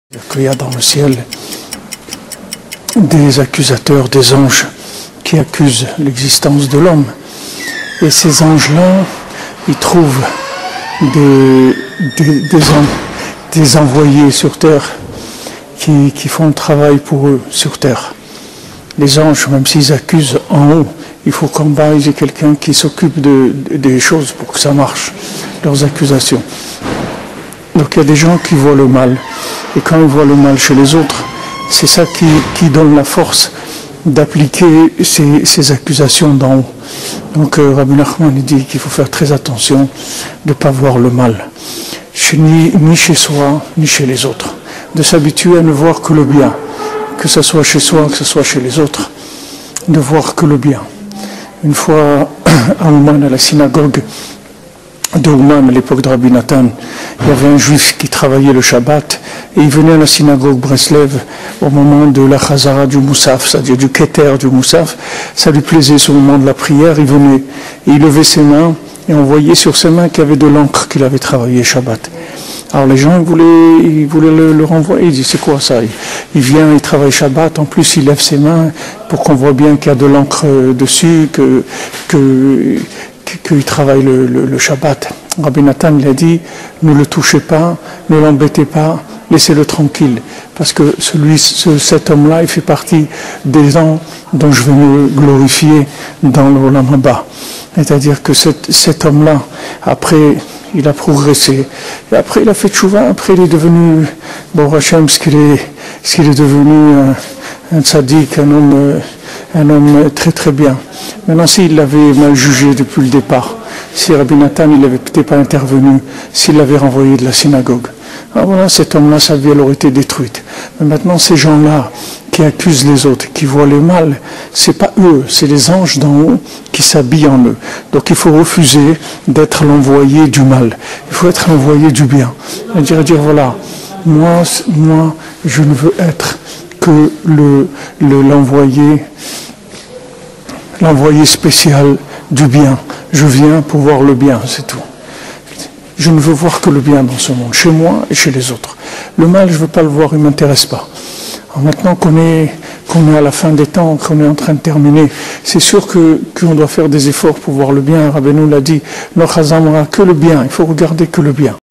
Qu'il y a dans le ciel des accusateurs, des anges qui accusent l'existence de l'homme. Et ces anges-là, ils trouvent des envoyés sur terre qui font le travail pour eux sur terre. Les anges, même s'ils accusent en haut, il faut qu'en bas, il y ait quelqu'un qui s'occupe des choses pour que ça marche, leurs accusations. Donc il y a des gens qui voient le mal. Et quand ils voient le mal chez les autres, c'est ça qui donne la force d'appliquer ces accusations d'en haut. Donc Rabbi Nachman dit qu'il faut faire très attention de ne pas voir le mal, ni chez soi, ni chez les autres. De s'habituer à ne voir que le bien, que ce soit chez soi, que ce soit chez les autres, de voir que le bien. Une fois à Ouman, à la synagogue de Ouman, à l'époque de Rabbi Nathan, il y avait un juif qui travaillait le Shabbat et il venait à la synagogue Breslev au moment de la Chazara du Moussaf, c'est-à-dire du Keter du Moussaf. Ça lui plaisait ce moment de la prière, il venait et il levait ses mains et on voyait sur ses mains qu'il y avait de l'encre qu'il avait travaillé Shabbat. Alors les gens ils voulaient le renvoyer, ils disaient c'est quoi ça? Il vient, il travaille Shabbat, en plus il lève ses mains pour qu'on voit bien qu'il y a de l'encre dessus, qu'il travaille le Shabbat. Rabbi Nathan il a dit, ne le touchez pas, ne l'embêtez pas, laissez-le tranquille. Parce que cet homme-là, il fait partie des gens dont je vais me glorifier dans le Olam Haba. C'est-à-dire que cet homme-là, après, il a progressé. Et après, il a fait tchouva, après il est devenu, bon Hachem, ce qu'il est devenu un tzaddik, un homme très très bien. Maintenant, s'il l'avait mal jugé depuis le départ, si Rabbi Nathan il n'avait peut-être pas intervenu, s'il l'avait renvoyé de la synagogue, alors voilà, cet homme-là, sa vie elle aurait été détruite. Mais maintenant, ces gens-là qui accusent les autres, qui voient le mal, c'est pas eux, c'est les anges d'en haut qui s'habillent en eux. Donc il faut refuser d'être l'envoyé du mal. Il faut être l'envoyé du bien. Et dire voilà, moi, je ne veux être que l'envoyé spécial du bien. Je viens pour voir le bien, c'est tout. Je ne veux voir que le bien dans ce monde, chez moi et chez les autres. Le mal, je ne veux pas le voir, il ne m'intéresse pas. Alors maintenant qu'on est à la fin des temps, qu'on est en train de terminer, c'est sûr qu'on doit faire des efforts pour voir le bien. Rabbeinu l'a dit, que le bien, il faut regarder que le bien.